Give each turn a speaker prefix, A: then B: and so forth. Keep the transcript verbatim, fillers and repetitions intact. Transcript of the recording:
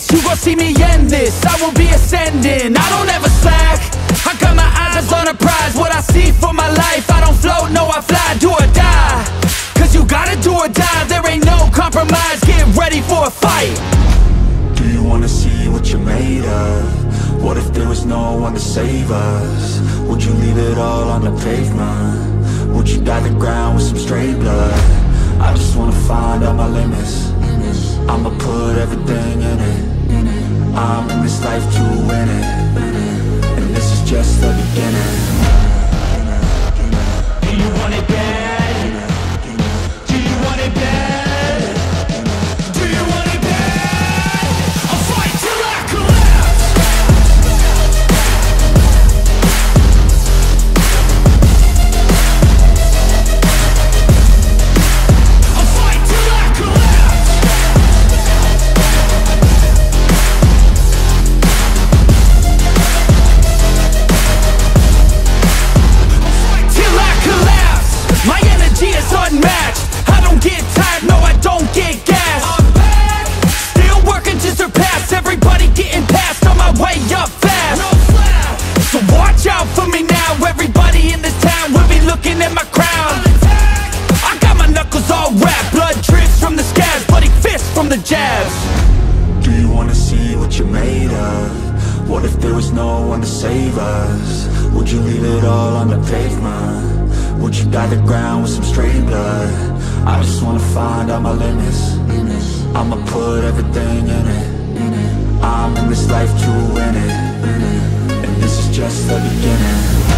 A: chance, you gon' see me end this. I will be ascending, I don't ever slack. I got my eyes on a prize, what I see for my life. I don't float, no I fly, do or die. Cause you gotta do or die, there ain't no compromise. Get ready for a fight.
B: Do you wanna see what you're made of? What if there was no one to save us? Would you leave it all on the pavement? Would you dye the ground with some stray blood? I just wanna find out my limits. I'ma put everything in it. I'm in this life to win it, and this is just the beginning. Do you want it bad? Do you want it bad? Do you want it bad? I'll fight till I collapse. I'll fight till I collapse. Till I collapse. My energy is unmatched. I don't get tired, no I don't get gas. Still working to surpass everybody, getting past on my way up fast. So watch out for me now, everybody in this town will be looking at my crown. I got my knuckles all wrapped, blood drips from the scabs, bloody fists from the jabs. Do you wanna see what you're made of? What if there was no one to save us? Would you leave it all on the pavement? Would you dye the ground with some stray blood? I just wanna find out my limits. I'ma put everything in it. I'm in this life to win it, and this is just the beginning.